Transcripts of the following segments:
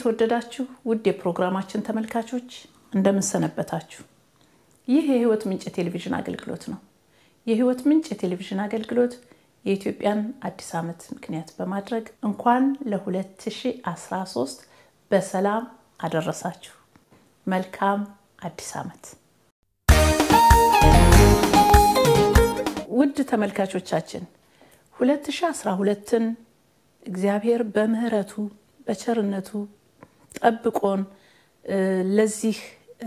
የተወደዳችሁ ውድ የፕሮግራማችን ተመልካቾች እንደምን ሰነበታችሁ? ይህ የህይወት ምንጭ ቴሌቪዥን አገልግሎት ነው። የህይወት ምንጭ ቴሌቪዥን አገልግሎት የኢትዮጵያን አዲስ ዓመት ምክንያት በማድረግ እንኳን ለ2013 በሰላም አደረሳችሁ። መልካም አዲስ ዓመት። ውድ ተመልካቾቻችን 2012ን እግዚአብሔር በምህረቱ በቸርነቱ ጠብቆን ለዚህ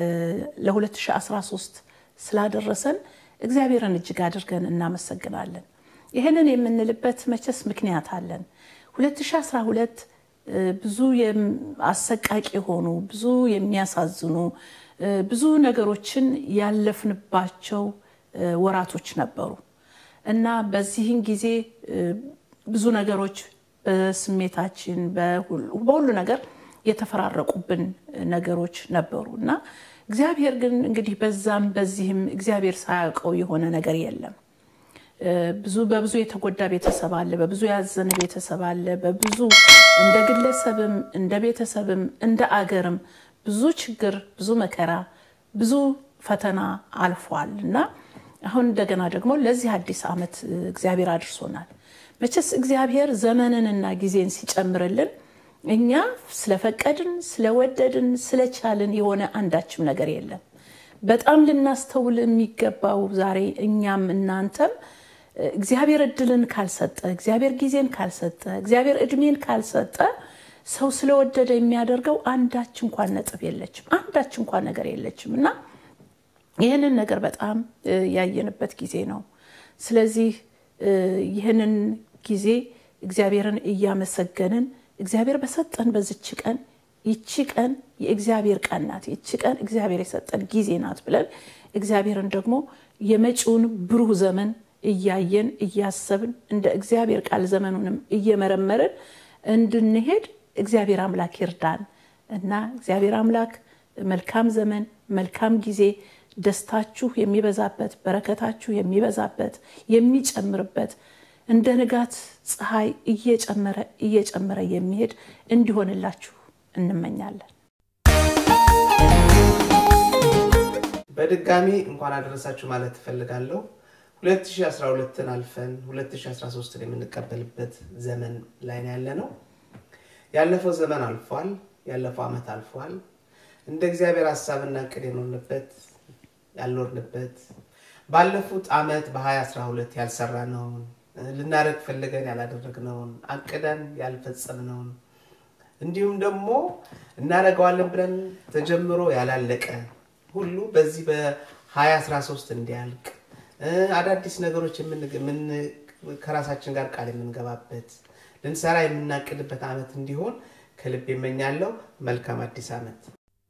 ለ2013 ስላደረሰን እግዚአብሔርን እጅግ አድርገን እናመሰግናለን። ይሄንን የምንልበት መቼስ ምክንያት አለን። 2012 ብዙ አሰቃቂ ሆኑ ብዙ የሚያሳዝኑ ብዙ ነገሮችን ያለፍንባቸው ወራቶች ነበሩ እና በዚህን ጊዜ ብዙ ነገሮች በስሜታችን በሁሉ ነገር የተፈራረቁብን ነገሮች ነበሩና እግዚአብሔር ግን እንግዲህ በዛም በዚህም እግዚአብሔር ሳያውቀው የሆነ ነገር የለም። በብዙ የተጎዳ ቤተሰብ አለ፣ በብዙ ያዘነ ቤተሰብ አለ፣ በብዙ እንደ ግለሰብም እንደ ቤተሰብም እንደ አገርም ብዙ ችግር ብዙ መከራ ብዙ ፈተና አልፏልና አሁን እንደገና ደግሞ ለዚህ አዲስ ዓመት እግዚአብሔር አድርሶናል። መቼስ እግዚአብሔር ዘመንንና ጊዜን ሲጨምርልን እኛ ስለፈቀድን ስለወደድን ስለቻልን የሆነ አንዳችም ነገር የለም። በጣም ልናስተውል የሚገባው ዛሬ እኛም እናንተም እግዚአብሔር እድልን ካልሰጠ እግዚአብሔር ጊዜን ካልሰጠ እግዚአብሔር እድሜን ካልሰጠ ሰው ስለወደደ የሚያደርገው አንዳች እንኳን ነጥብ የለችም፣ አንዳች እንኳን ነገር የለችምና ይሄንን ነገር በጣም ያየንበት ጊዜ ነው። ስለዚህ ይሄንን ጊዜ እግዚአብሔርን እያመሰገንን እግዚአብሔር በሰጠን በዚች ቀን ይቺ ቀን የእግዚአብሔር ቀን ናት፣ ይቺ ቀን እግዚአብሔር የሰጠን ጊዜ ናት ብለን እግዚአብሔርን ደግሞ የመጪውን ብሩህ ዘመን እያየን እያሰብን እንደ እግዚአብሔር ቃል ዘመኑንም እየመረመርን እንድንሄድ እግዚአብሔር አምላክ ይርዳን እና እግዚአብሔር አምላክ መልካም ዘመን መልካም ጊዜ ደስታችሁ የሚበዛበት በረከታችሁ የሚበዛበት የሚጨምርበት እንደ ንጋት ፀሐይ እየጨመረ የሚሄድ እንዲሆንላችሁ እንመኛለን። በድጋሚ እንኳን አደረሳችሁ ማለት ፈልጋለሁ። 2012ን አልፈን 2013ን የምንቀበልበት ዘመን ላይ ያለነው። ያለፈው ዘመን አልፏል፣ ያለፈው ዓመት አልፏል። እንደ እግዚአብሔር ሐሳብና ዕቅድ የኖርንበት ያልኖርንበት ባለፉት ዓመት በ2012 ያልሰራነው ልናረግ ፈልገን ያላደረግነው አቅደን ያልፈጸምነው እንዲሁም ደግሞ እናረጋዋለን ብለን ተጀምሮ ያላለቀ ሁሉ በዚህ በ2013 እንዲያልቅ አዳዲስ ነገሮች ምን ከራሳችን ጋር ቃል የምንገባበት ልንሰራ የምናቅድበት ዓመት እንዲሆን ከልብ እመኛለሁ። መልካም አዲስ ዓመት።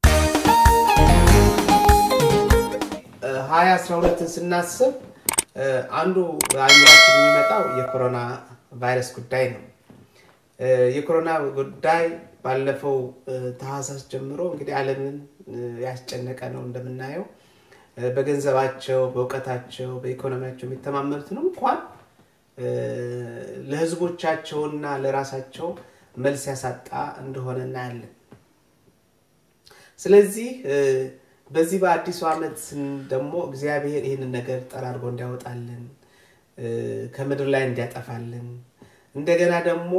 2012ን ስናስብ አንዱ አእምሯችን የሚመጣው የኮሮና ቫይረስ ጉዳይ ነው። የኮሮና ጉዳይ ባለፈው ታህሳስ ጀምሮ እንግዲህ ዓለምን ያስጨነቀ ነው። እንደምናየው በገንዘባቸው በእውቀታቸው በኢኮኖሚያቸው የሚተማመኑትን እንኳን ለህዝቦቻቸውና ለራሳቸው መልስ ያሳጣ እንደሆነ እናያለን። ስለዚህ በዚህ በአዲስ ዓመት ደግሞ እግዚአብሔር ይሄንን ነገር ጠራርጎ እንዲያወጣልን ከምድር ላይ እንዲያጠፋልን እንደገና ደግሞ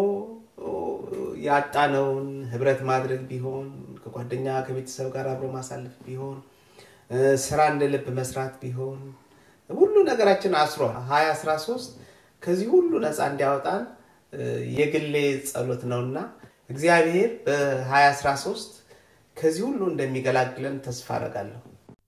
ያጣነውን ህብረት ማድረግ ቢሆን ከጓደኛ ከቤተሰብ ጋር አብሮ ማሳለፍ ቢሆን ስራ እንደልብ መስራት ቢሆን ሁሉ ነገራችን አስሮ 2013 ከዚህ ሁሉ ነፃ እንዲያወጣን የግሌ ጸሎት ነውና እግዚአብሔር በ2013 ከዚህ ሁሉ እንደሚገላግለን ተስፋ አደርጋለሁ።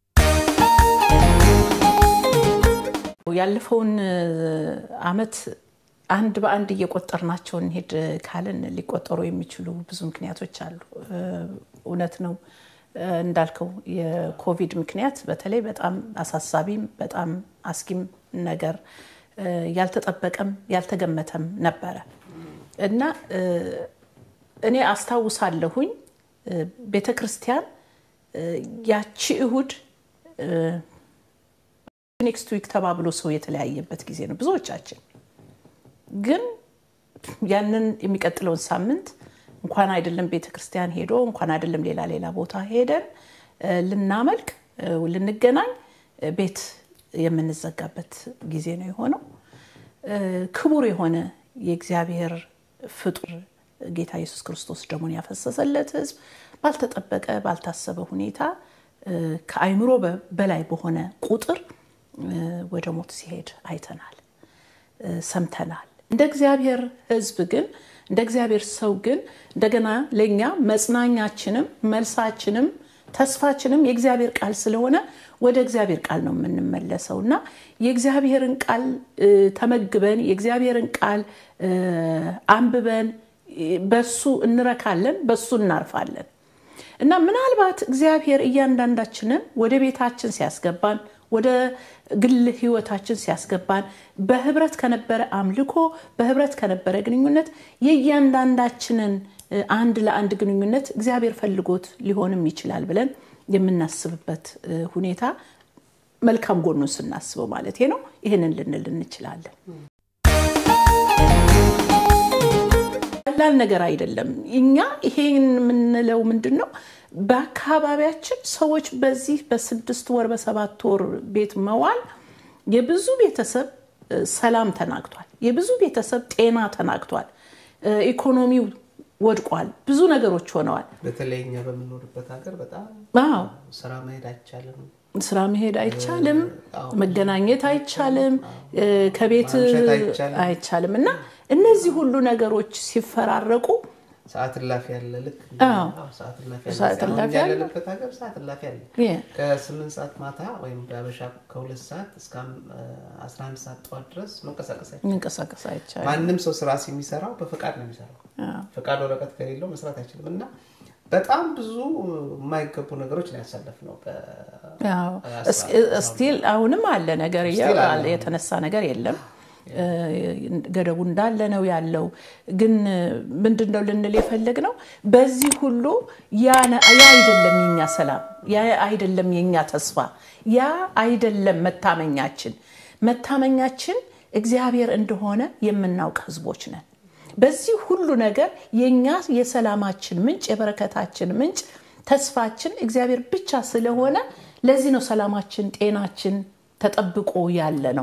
ያለፈውን ዓመት አንድ በአንድ እየቆጠርናቸው እንሄድ ካለን ሊቆጠሩ የሚችሉ ብዙ ምክንያቶች አሉ። እውነት ነው እንዳልከው የኮቪድ ምክንያት በተለይ በጣም አሳሳቢም በጣም አስጊም ነገር ያልተጠበቀም ያልተገመተም ነበር እና እኔ አስታውሳለሁኝ ቤተክርስቲያን ያቺ እሁድ ኔክስት ዊክ ተባብሎ ሰው የተለያየበት ጊዜ ነው ብዙዎቻችን። ግን ያንን የሚቀጥለውን ሳምንት እንኳን አይደለም ቤተክርስቲያን ሄዶ እንኳን አይደለም ሌላ ቦታ ሄደን ልናመልክ ልንገናኝ ቤት የምንዘጋበት ጊዜ ነው የሆነው ክቡር የሆነ የእግዚአብሔር ፍጡር ጌታ ኢየሱስ ክርስቶስ ደሙን ያፈሰሰለት ሕዝብ ባልተጠበቀ ባልታሰበ ሁኔታ ከአይምሮ በላይ በሆነ ቁጥር ወደ ሞት ሲሄድ አይተናል ሰምተናል እንደ እግዚአብሔር ሕዝብ ግን እንደ እግዚአብሔር ሰው ግን እንደገና ለኛ መጽናኛችንም መልሳችንም ተስፋችንም የእግዚአብሔር ቃል ስለሆነ ወደ እግዚአብሔር ቃል ነው የምንመለሰውና የእግዚአብሔርን ቃል ተመግበን የእግዚአብሔርን ቃል አንብበን በሱ እንረካለን በሱ እናርፋለን እና ምናልባት እግዚአብሔር እያንዳንዳችንን ወደ ቤታችን ሲያስገባን ወደ ግል ህይወታችን ሲያስገባን በህብረት ከነበረ አምልኮ በህብረት ከነበረ ግንኙነት የእያንዳንዳችንን አንድ ለአንድ ግንኙነት እግዚአብሔር ፈልጎት ሊሆንም ይችላል ብለን የምናስብበት ሁኔታ መልካም ጎኑን ስናስበው ማለት ነው ይሄንን ልንል እንችላለን ቀላል ነገር አይደለም እኛ ይሄን ምንለው ምንድነው በአካባቢያችን ሰዎች በዚህ በ6 ወር በ7 ወር ቤት መዋል የብዙ ቤተሰብ ሰላም ተናግቷል የብዙ ቤተሰብ ጤና ተናግቷል ኢኮኖሚው ወድቋል ብዙ ነገሮች ሆነዋል በተለይኛ በመኖርበት ሀገር በጣም ስራ መሄድ አይቻልም መገናኘት አይቻልም ከቤት አይቻልም እና እነዚህ ሁሉ ነገሮች ሲፈራረቁ ሰዓት ላፊ ያለ ልክ ሰዓት ላፊ ያለበት ሀገር ሰዓት ላፊ ያለ ከ8 ሰዓት ማታ ወይም በአበሻ ከ2 ሰዓት እስከ 11 ሰዓት ጠዋት ድረስ መንቀሳቀስ አይቻልም ማንንም ሰው ስራ ሲሚሰራው በፈቃድ ነው የሚሰራው ፈቃድ ወረቀት ከሌለው መስራት አይችልም እና በጣም ብዙ የማይገቡ ነገሮች ነው ያሳለፍነው ስቲል አሁንም አለ ነገር የተነሳ ነገር የለም ገደቡ እንዳለ ነው ያለው ግን ምንድነው ልንል የፈለግነው በዚህ ሁሉ ያ አይደለም የኛ ሰላም ያ አይደለም የኛ ተስፋ ያ አይደለም መታመኛችን እግዚአብሔር እንደሆነ የምናውቅ ህዝቦች ነን በዚህ ሁሉ ነገር የኛ የሰላማችን ምንጭ የበረከታችን ምንጭ ተስፋችን እግዚአብሔር ብቻ ስለሆነ ለዚህ ነው ሰላማችን ጤናችን ተጠብቆ ያለ ነው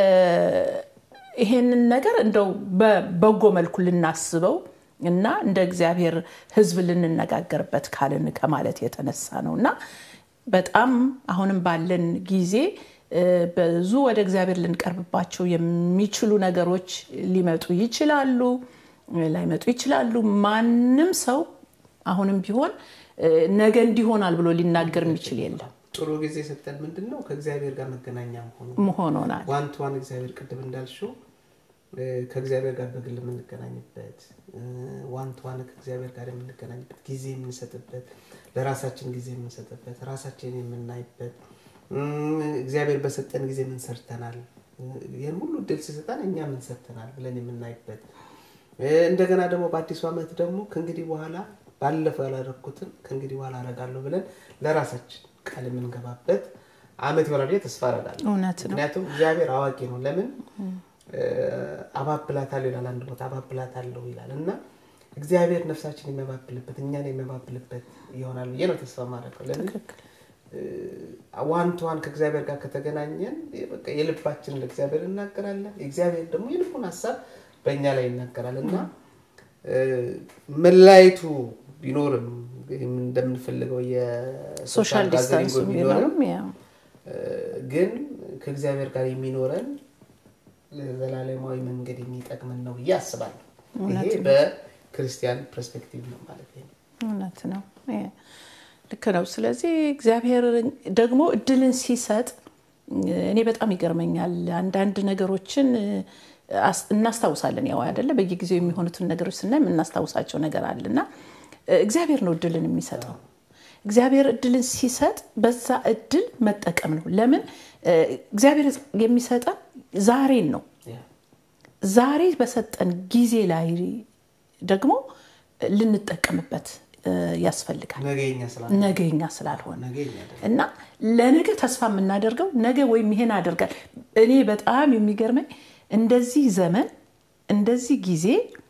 ይሄንን ነገር እንደው በበጎ መልኩ ልናስበው እና እንደ እግዚአብሔር ህዝብ ልንነጋገርበት ካልን ከማለት የተነሳ ነውና በጣም አሁንም ባለን ጊዜ ብዙ ወደ እግዚአብሔር ልንቀርብባቸው የሚችሉ ነገሮች ሊመጡ ይችላሉ ላይመጡ ይችላሉ ማንንም ሰው አሁንም ቢሆን ነገ እንዲሆናል ብሎ ሊናገር የሚችል የለም ጥሩ ጊዜ ሰጠን ምንድነው ከእግዚአብሔር ጋር መገናኛ መሆኑናል ዋንቷን እግዚአብሔር ቅድም እንዳልሽው ከእግዚአብሔር ጋር በግል የምንገናኝበት ዋንቷን ከእግዚአብሔር ጋር የምንገናኝበት ጊዜ የምንሰጥበት ለራሳችን ጊዜ የምንሰጥበት ራሳችንን የምናይበት እግዚአብሔር በሰጠን ጊዜ ምን ሰርተናል ይሄን ሁሉ ድል ሲሰጣን እኛ ምን ሰርተናል ብለን የምናይበት እንደገና ደግሞ በአዲስ ዓመት ደግሞ ከእንግዲህ በኋላ ባለፈው ያላረኩትን ከእንግዲህ በኋላ አረጋለሁ ብለን ለራሳችን ቃል የምንገባበት አመት ይወራል ተስፋ አረጋለሁ ምክንያቱም እግዚአብሔር አዋቂ ነው ለምን አባብላታል ይላል አንድ ቦታ አባብላታለሁ ይላልና እግዚአብሔር ነፍሳችን የሚያባብልበት እኛን የሚያባብልበት ይሆናል የነው ተስፋ ማረከው ለምን ዋንቷን ከእግዚአብሔር ጋር ከተገናኘን በቃ የልባችንን ለእግዚአብሔር እናገራለን እግዚአብሔር ደግሞ የልቡን ሐሳብ በእኛ ላይ ይናገራልና መላይቱ ቢኖርም እንደምንፈልገው የሶሻል ዲስታንስ ቢኖርም ግን ከእግዚአብሔር ጋር የሚኖረን ለዘላለማዊ መንገድ የሚጠቅመን ነው ያስባለሁ ይሄ በክርስቲያን ፐርስፔክቲቭ ነው ማለት ነው እውነት ነው ልክ ነው ስለዚህ እግዚአብሔር ደግሞ እድልን ሲሰጥ እኔ በጣም ይገርመኛል አንዳንድ ነገሮችን እናስታውሳለን ያው አይደለ በየጊዜው የሚሆኑትን ነገሮች ስናይ እናስታውሳቸው ነገር አለና እግዚአብሔር ነው እድልን የሚሰጠው እግዚአብሔር እድልን ሲሰጥ በዛ እድል መጠቀም ነው ለምን እግዚአብሔር የሚሰጠን ዛሬን ነው ዛሬ በሰጠን ጊዜ ላይ ደግሞ ልንጠቀምበት ያስፈልጋል ነገኛ ስላልሆነ እና ለነገ ተስፋ የምናደርገው ነገ ወይም ይሄን አደርጋል እኔ በጣም የሚገርመኝ እንደዚህ ዘመን እንደዚህ ጊዜ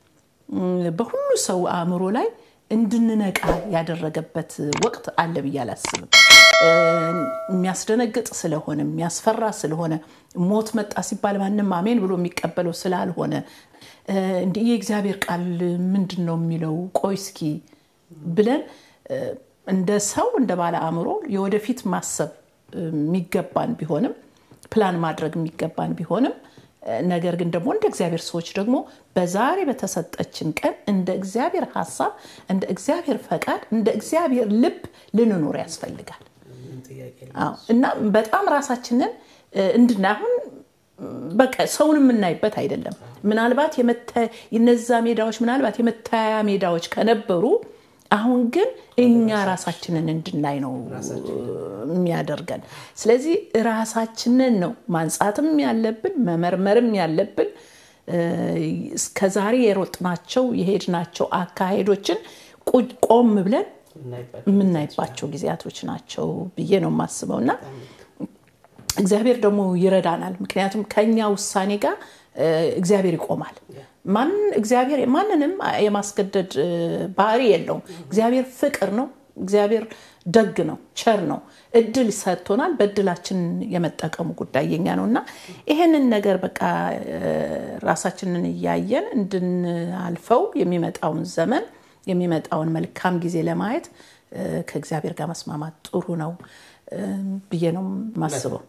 በሁሉ ሰው አእምሮ ላይ እንድንነቃ ያደረገበት ወቅት አለ ብያላስብ የሚያስደነግጥ ስለሆነ የሚያስፈራ ስለሆነ ሞት መጣ ሲባል ማንንም አሜን ብሎ የሚቀበለው ስላልሆነ እንዴ የእግዚአብሔር ቃል ምንድነው የሚለው ቆይስኪ ብለን እንደ ሰው እንደ ባለ አእምሮ የወደፊት ማሰብ የሚገባን ቢሆንም ፕላን ማድረግ የሚገባን ቢሆንም ነገር ግን ደግሞ እንደ እግዚአብሔር ሰዎች ደግሞ በዛሬ በተሰጠችን ቀን እንደ እግዚአብሔር ሐሳብ እንደ እግዚአብሔር ፈቃድ እንደ እግዚአብሔር ልብ ልንኖር ያስፈልጋል እና በጣም ራሳችንን እንድናሁን በቃ ሰውን የምናይበት አይደለም ምናልባት የነዛ ሜዳዎች ምናልባት የመታያ ሜዳዎች ከነበሩ አሁን ግን እኛ ራሳችንን እንድናይ ነው የሚያደርገን ስለዚህ ራሳችንን ነው ማንጻትም ያለብን መመርመርም ያለብን እስከዛሬ የሮጥናቸው የሄድናቸው አካሄዶችን ቆም ብለን ምናይባቸው ጊዜያቶች ናቸው ብዬ ነው ማስበውና እግዚአብሔር ደግሞ ይረዳናል ምክንያቱም ከኛ ውሳኔ ጋር እግዚአብሔር ይቆማል ማን እግዚአብሔር ማንንም የማስገደድ ባህሪ የለውም እግዚአብሔር ፍቅር ነው እግዚአብሔር ደግ ነው ቸር ነው እድል ሰጥቶናል በእድላችን የመጠቀሙ ጉዳይ የኛ ነውና ይሄንን ነገር በቃ ራሳችንን ያያየን እንድንአልፈው የሚመጣውን ዘመን የሚመጣውን መልካም ጊዜ ለማየት ከእግዚአብሔር ጋር መስማማት ጥሩ ነው ብዬ ነው ማስበው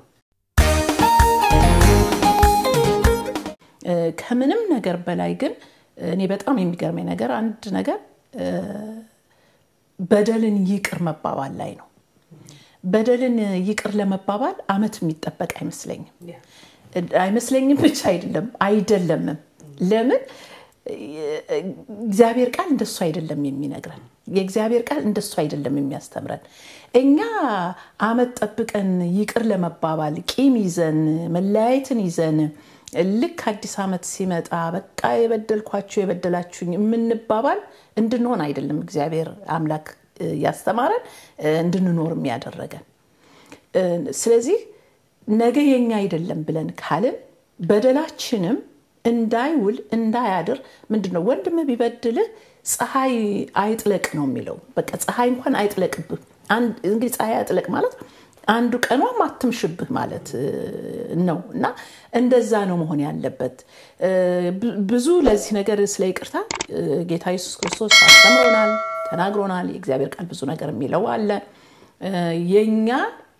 ከምንም ነገር በላይ ግን እኔ በጣም የሚገርመኝ ነገር አንድ ነገር በደልን ይቅር መባባል ላይ ነው በደልን ይቅር ለመባባል አመት የሚጠበቅ አይመስለኝም ብቻ አይደለም ለምን እግዚአብሔር ቃል እንደሱ አይደለም የሚነግረን የእግዚአብሔር ቃል እንደሱ አይደለም የሚያስተምረን እኛ አመት ጠብቀን ይቅር ለመባባል ቂም ይዘን መለያየትን ይዘን ልክ አዲስ አመት ሲመጣ በቃ የበደላችሁኝ ምንባባል እንድንሆን አይደለም እግዚአብሔር አምላክ ያስተማረን እንድንኖርም ያደረገን ስለዚህ ነገ የኛ አይደለም ብለን ካልን በደላችንም እንዳይውል እንዳያድር ምንድነው ወንድም ቢበድልህ ፀሐይ አይጥለቅ ነው የሚለው በቃ ፀሐይ እንኳን አይጥለቅብህ እንግዲህ ፀሐይ አይጥለቅ ማለት አንዱ ቀኗ ማትምሽብህ ማለት ነውና እንደዛ ነው መሆን ያለበት ብዙ ለዚህ ነገር ስለ ይቅርታ ጌታ ኢየሱስ ክርስቶስ አስተምሮናል ተናግሮናል የእግዚአብሔር ቃል ብዙ ነገር የሚለው አለ የኛ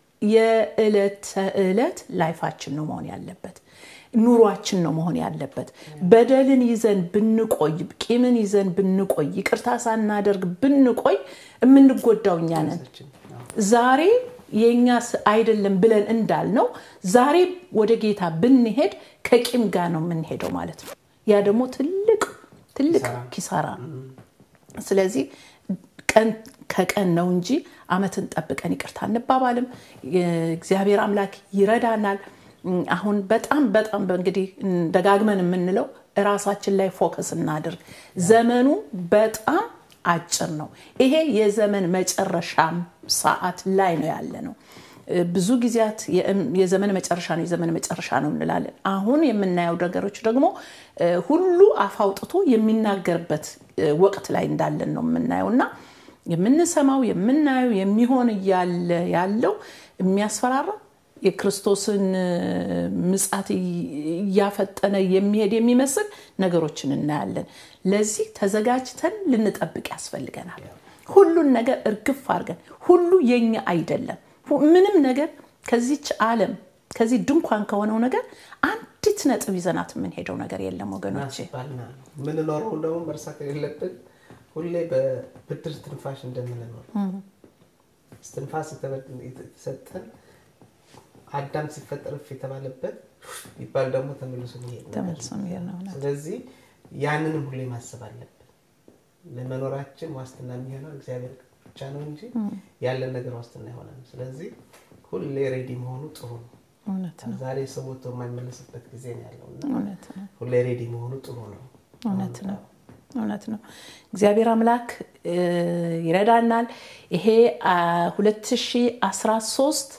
የዕለት ላይፋችን ነው መሆን ያለበት ኑሯችን ነው መሆን ያለበት በደልን ይዘን ብንቆይ ቂምን ይዘን ብንቆይ ይቅርታ ሳናደርግ ብንቆይ የምንጎዳውኛ ነን ዛሬ የኛስ አይደለም ብለን እንዳልነው ዛሬ ወደ ጌታ ብንሄድ ከቂም ጋር ነው የምንሄደው ማለት ነው ያ ደግሞ ትልቅ ኪሳራ ስለዚህ ቀን ከቀን ነው እንጂ አመትን ጠብቀን ይቅርታ እንባባልም እግዚአብሔር አምላክ ይረዳናል አሁን በጣም እንግዲህ ደጋግመን የምንለው ራሳችን ላይ ፎከስ እናድርግ ዘመኑ በጣም አጭር ነው ይሄ የዘመን መጨረሻ ሰዓት ላይ ነው ያለነው ብዙ ጊዜያት የዘመን መጨረሻ ነው እንላለን አሁን የምናየው ነገሮች ደግሞ ሁሉ አፋውጥቶ የሚናገርበት ወቅት ላይ እንዳለን ነው የምናየውና የምንሰማው የምናየው የሚሆን ያለው የሚያስፈራራ የክርስቶስን ምጻት ያፈጠነ የሚሄድ የሚመስል ነገሮችን እናያለን ለዚህ ተዘጋጅተን ልንጠብቅ ያስፈልገናል ሁሉን ነገር እርግፍ አድርገን ሁሉ የኛ አይደለም ምንም ነገር ከዚች ዓለም ከዚህ ድንኳን ከሆነው ነገር አንዲት ነጥብ ይዘናት ምን ሄደው ነገር የለም ወገኖቼ ምን ኖረው እንደው መርሳት የሌለብን ሁሌ በብድር ትንፋሽ እንደምንኖር ትንፋስ ተሰጠን አዳም ሲፈጠር የተባለበት ይባል ደግሞ ተመልሶ ነው ስለዚህ ያንንም ሁሌ ማሰብ አለብን ለመኖራችን ዋስትና የሚሆነው እግዚአብሔር ብቻ ነው እንጂ ያለን ነገር ዋስትና አይሆንም ስለዚህ ሁሌ ሬዲ መሆኑ ጥሩ ነው እውነት ነው ዛሬ ሰውቶ የማይመለስበት ጊዜ ነው ያለውና እውነት ነው ሁሌ ሬዲ መሆኑ ጥሩ ነው እውነት ነው እግዚአብሔር አምላክ ይረዳናል ይሄ 2013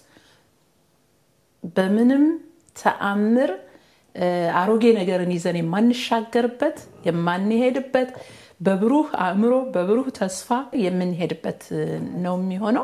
በምንም ተአምር አሮጌ ነገርን ይዘን የማንሻገርበት የማንሄድበት በብሩህ አእምሮ በብሩህ ተስፋ የምንሄድበት ነው የሚሆነው።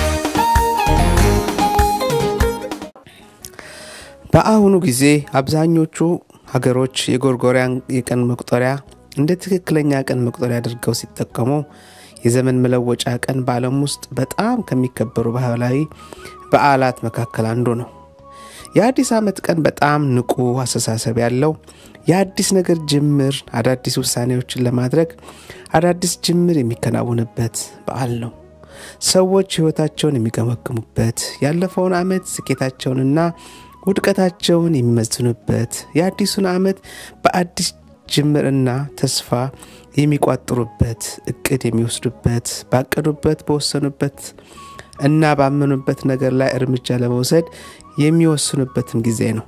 በአሁኑ ጊዜ አብዛኞቹ ሀገሮች የጎርጎሪያን የቀን መቁጠሪያ እንደ ትክክለኛ ቀን መቁጠሪያ አድርገው ሲጠቀሙ የዘመን መለወጫ ቀን በዓለም ውስጥ በጣም ከሚከበሩ ባህላዊ በዓላት መካከል አንዱ ነው። የአዲስ ዓመት ቀን በጣም ንቁ አስተሳሰብ ያለው የአዲስ ነገር ጅምር አዳዲስ ውሳኔዎችን ለማድረግ አዳዲስ ጅምር የሚከናወንበት በዓል ነው። ሰዎች ህይወታቸውን የሚገመግሙበት ያለፈውን ዓመት ስኬታቸውንና ውድቀታቸውን የሚመዝኑበት የአዲሱን ዓመት በአዲስ ጅምርና ተስፋ የሚቋጥሩበት እቅድ የሚወስዱበት ባቀዱበት በወሰኑበት እና ባመኑበት ነገር ላይ እርምጃ ለመውሰድ የሚወስኑበትም ጊዜ ነው።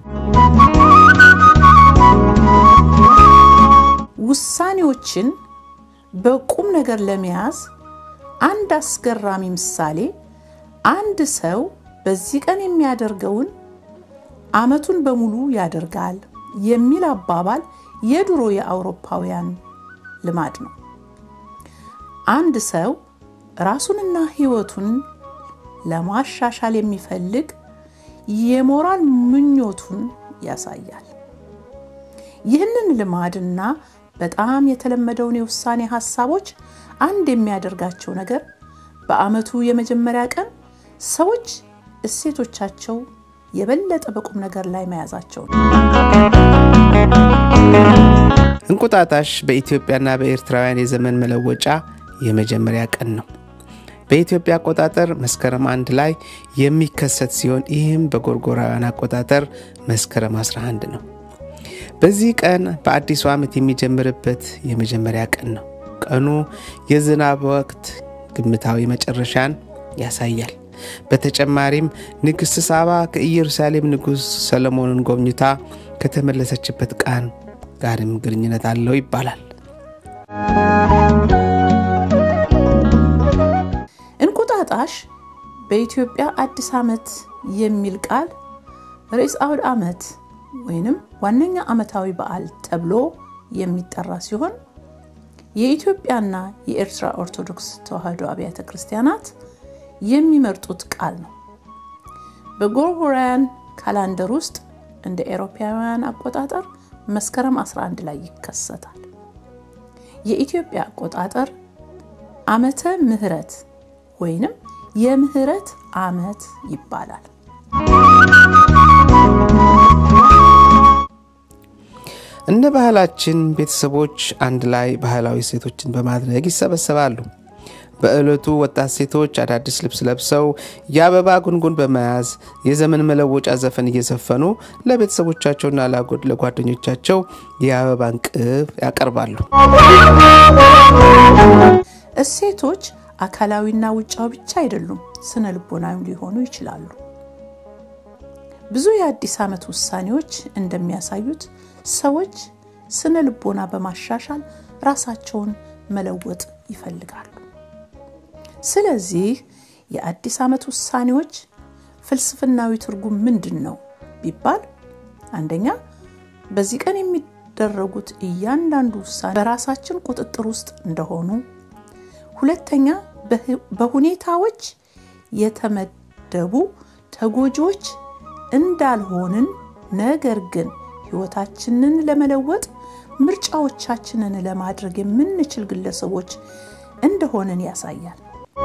ውሳኔዎችን በቁም ነገር ለመያዝ አንድ አስገራሚ ምሳሌ አንድ ሰው በዚህ ቀን የሚያደርገውን ዓመቱን በሙሉ ያደርጋል የሚል አባባል የድሮ የአውሮፓውያን ልማድ ነው። አንድ ሰው ራሱንና ህይወቱን ለማሻሻል የሚፈልግ የሞራል ምኞቱን ያሳያል። ይህንን ልማድና በጣም የተለመደውን የውሳኔ ሐሳቦች አንድ የሚያደርጋቸው ነገር በአመቱ የመጀመሪያ ቀን ሰዎች እሴቶቻቸው የበለጠ በቁም ነገር ላይ መያዛቸው ነው። እንቁጣጣሽ በኢትዮጵያና በኤርትራውያን የዘመን መለወጫ የመጀመሪያ ቀን ነው። በኢትዮጵያ አቆጣጠር መስከረም 1 ላይ የሚከሰት ሲሆን ይህም በጎርጎራውያን አቆጣጠር መስከረም 11 ነው። በዚህ ቀን በአዲሱ ዓመት የሚጀምርበት የመጀመሪያ ቀን ነው። ቀኑ የዝናብ ወቅት ግምታዊ መጨረሻን ያሳያል። በተጨማሪም ንግሥት ሳባ ከኢየሩሳሌም ንጉስ ሰለሞንን ጎብኝታ ከተመለሰችበት ቀን ጋርም ግንኙነት አለው ይባላል። እንቁጣጣሽ በኢትዮጵያ አዲስ ዓመት የሚል ቃል ርዕሰ አውደ ዓመት ወይንም ዋነኛ ዓመታዊ በዓል ተብሎ የሚጠራ ሲሆን የኢትዮጵያና የኤርትራ ኦርቶዶክስ ተዋሕዶ አብያተ ክርስቲያናት የሚመርጡት ቃል ነው። በጎርጎሪያን ካላንደር ውስጥ እንደ አውሮፓውያን አቆጣጠር መስከረም 11 ላይ ይከሰታል። የኢትዮጵያ አቆጣጠር ዓመተ ምህረት ወይንም የምህረት ዓመት ይባላል። እንደ ባህላችን ቤተሰቦች አንድ ላይ ባህላዊ ሴቶችን በማድረግ ይሰበሰባሉ። በእለቱ ወጣት ሴቶች አዳዲስ ልብስ ለብሰው የአበባ ጉንጉን በመያዝ የዘመን መለወጫ ዘፈን እየዘፈኑ ለቤተሰቦቻቸውና ለጓደኞቻቸው የአበባን ቅብ ያቀርባሉ። እሴቶች አካላዊና ውጫዊ ብቻ አይደሉም፣ ስነ ልቦናዊ ሊሆኑ ይችላሉ። ብዙ የአዲስ ዓመት ውሳኔዎች እንደሚያሳዩት ሰዎች ስነ ልቦና በማሻሻል ራሳቸውን መለወጥ ይፈልጋሉ። ስለዚህ የአዲስ ዓመት ውሳኔዎች ፍልስፍናዊ ትርጉም ምንድነው ቢባል፣ አንደኛ በዚህ ቀን የሚደረጉት እያንዳንዱ ውሳኔ በራሳችን ቁጥጥር ውስጥ እንደሆኑ፣ ሁለተኛ በሁኔታዎች የተመደቡ ተጎጂዎች እንዳልሆንን ነገር ግን ህይወታችንን ለመለወጥ ምርጫዎቻችንን ለማድረግ የምንችል ግለሰቦች እንደሆነን ያሳያል።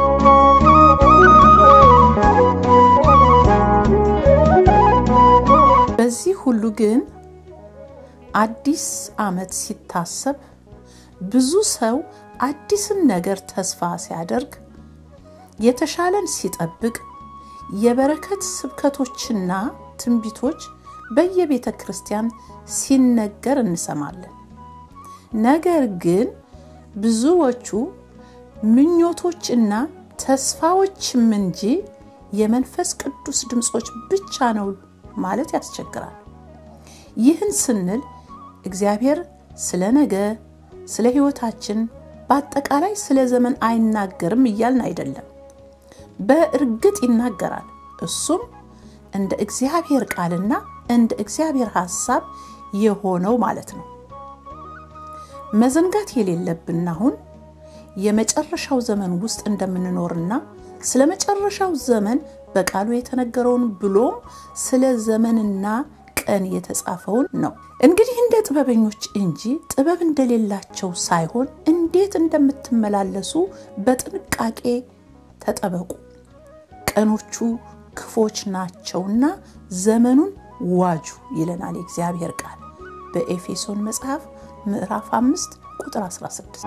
በዚህ ሁሉ ግን አዲስ ዓመት ሲታሰብ ብዙ ሰው አዲስን ነገር ተስፋ ሲያደርግ የተሻለን ሲጠብቅ የበረከት ስብከቶችና ትንቢቶች በየቤተ ክርስቲያን ሲነገር እንሰማለን። ነገር ግን ብዙዎቹ ምኞቶችና ተስፋዎችም እንጂ የመንፈስ ቅዱስ ድምጾች ብቻ ነው ማለት ያስቸግራል። ይህን ስንል እግዚአብሔር ስለ ነገ ስለ ህይወታችን በአጠቃላይ ስለ ዘመን አይናገርም እያልን አይደለም። በእርግጥ ይናገራል። እሱም እንደ እግዚአብሔር ቃልና እንደ እግዚአብሔር ሐሳብ የሆነው ማለት ነው። መዘንጋት የሌለብን አሁን የመጨረሻው ዘመን ውስጥ እንደምንኖርና ስለ መጨረሻው ዘመን በቃሉ የተነገረውን ብሎም ስለ ዘመንና ቀን የተጻፈውን ነው። እንግዲህ እንደ ጥበበኞች እንጂ ጥበብ እንደሌላቸው ሳይሆን እንዴት እንደምትመላለሱ በጥንቃቄ ተጠበቁ። ቀኖቹ ክፎች ናቸውና ዘመኑን ዋጁ ይለናል የእግዚአብሔር ቃል በኤፌሶን መጽሐፍ ምዕራፍ 5 ቁጥር 16።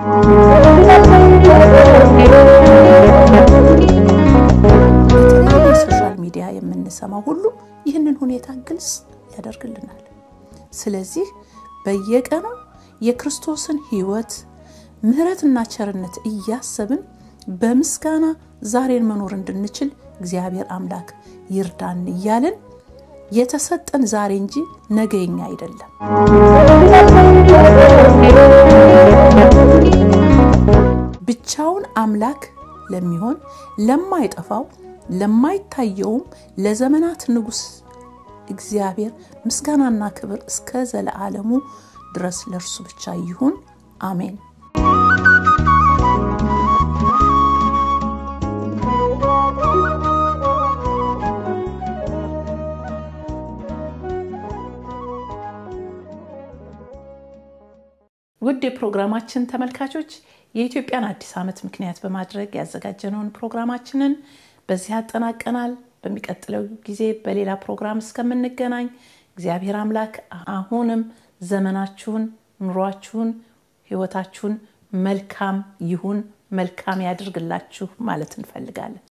በሶሻል ሚዲያ የምንሰማው ሁሉ ይህንን ሁኔታ ግልጽ ያደርግልናል። ስለዚህ በየቀኑ የክርስቶስን ሕይወት ምህረትና ቸርነት እያሰብን በምስጋና ዛሬን መኖር እንድንችል እግዚአብሔር አምላክ ይርዳን እያልን የተሰጠን ዛሬ እንጂ ነገኛ አይደለም። ብቻውን አምላክ ለሚሆን ለማይጠፋው ለማይታየውም ለዘመናት ንጉስ እግዚአብሔር ምስጋናና ክብር እስከ ዘላለሙ ድረስ ለእርሱ ብቻ ይሁን። አሜን። ውድ የፕሮግራማችን ተመልካቾች የኢትዮጵያን አዲስ ዓመት ምክንያት በማድረግ ያዘጋጀነውን ፕሮግራማችንን በዚህ አጠናቀናል። በሚቀጥለው ጊዜ በሌላ ፕሮግራም እስከምንገናኝ እግዚአብሔር አምላክ አሁንም ዘመናችሁን፣ ኑሯችሁን፣ ሕይወታችሁን መልካም ይሁን፣ መልካም ያድርግላችሁ ማለት እንፈልጋለን።